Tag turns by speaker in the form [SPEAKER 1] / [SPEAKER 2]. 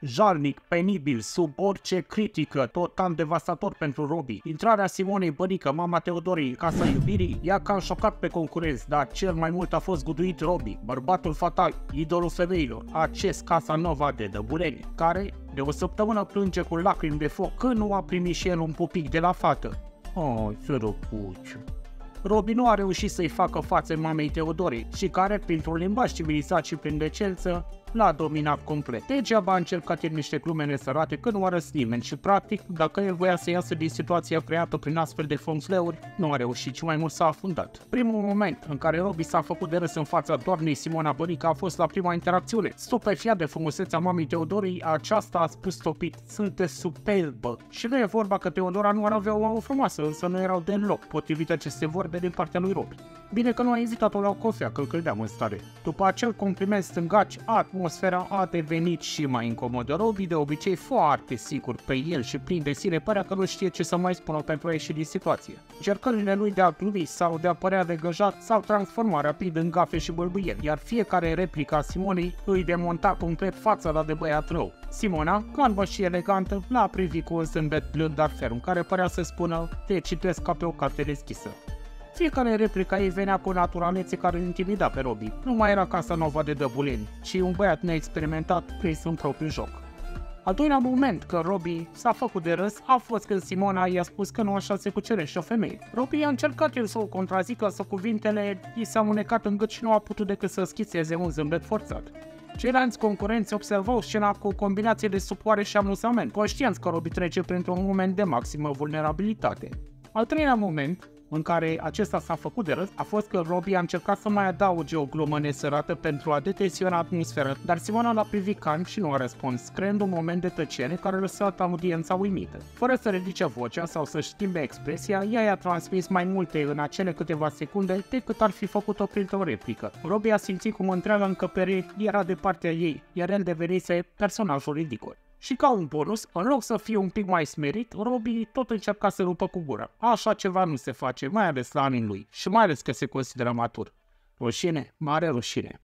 [SPEAKER 1] jalnic, penibil, sub orice critică, total devastator pentru Robbie. Intrarea Simonei Bănică, mama Teodorei, în casa iubirii, i-a cam șocat pe concurenți, dar cel mai mult a fost guduit Robbie, bărbatul fatal, idolul femeilor, acest Casa Nova de Dăbureni, care de o săptămână plânge cu lacrimi de foc că nu a primit și el un pupic de la fată. Oh, sărăcuciu. Robbie nu a reușit să-i facă față mamei Teodorei și care, printr-un limbaj civilizat și prin decență, l-a dominat complet. Degeaba a încercat el niște glume nesărate că nu a răs nimeni și, practic, dacă el voia să iasă din situația creată prin astfel de fonfleuri, nu a reușit, ci mai mult s-a afundat. Primul moment în care Robbie s-a făcut de râs în fața doamnei Simona Bănică a fost la prima interacțiune. Stupefiat de frumusețea mamei Teodorei, aceasta a spus topit: "Sunteți superbă." Și nu e vorba că Teodora nu ar avea o mamă frumoasă, însă nu erau deloc potrivit aceste vorbe din partea lui Robbie. Bine că nu a ezitat-o la o cofea, că îl credeam în stare. După acel compliment stângaci, atmosfera a devenit și mai incomodă. Robbie, de obicei foarte sigur pe el și plin de sine, părea că nu știe ce să mai spună pentru a ieși din situație. Încercările lui de a glumi sau de a părea degajat s-au transformat rapid în gafe și bălbuieli, iar fiecare replică a Simonei îi demonta complet fața la de băiat rău. Simona, calmă și elegantă, l-a privit cu un zâmbet blând, dar ferm, care părea să spună: "Te citesc ca pe o carte deschisă." Fiecare replică ei venea cu o naturalețe care îl intimida pe Robbie. Nu mai era Casa Nova de Dăbuleni, ci un băiat neexperimentat prins în propriul joc. Al doilea moment că Robbie s-a făcut de râs a fost când Simona i-a spus că nu așa se cucerește o femeie. Robbie a încercat el să o contrazică, să cuvintele i s-au unecat în gât și nu a putut decât să schițeze un zâmbet forțat. Ceilalți concurenți observau scena cu o combinație de supoare și amuzament, conștienți că Robbie trece printr-un moment de maximă vulnerabilitate. Al treilea moment în care acesta s-a făcut de râs a fost că Robbie a încercat să mai adauge o glumă nesărată pentru a detensiona atmosfera, dar Simona l-a privit calm și nu a răspuns, creând un moment de tăcere care lăsa audiența uimită. Fără să ridice vocea sau să schimbe expresia, ea i-a transmis mai multe în acele câteva secunde decât ar fi făcut-o printr-o replică. Robbie a simțit cum întreaga încăpere era de partea ei, iar el devenise personajul ridicol. Și ca un bonus, în loc să fie un pic mai smerit, Robbie tot încerca să rupă cu gura. Așa ceva nu se face, mai ales la anii lui, și mai ales că se consideră matur. Rușine, mare rușine.